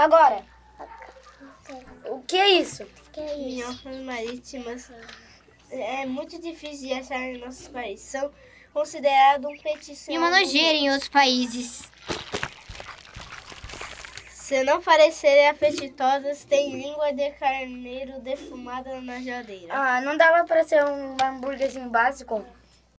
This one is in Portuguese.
Agora, o que é isso? Minhocas marítimas é muito difícil de achar em nossos países. São considerados um petisco. E uma nojeira em outros países. Se não parecerem apetitosas, tem língua de carneiro defumada na geladeira. Ah, não dava para ser um hambúrguerzinho básico?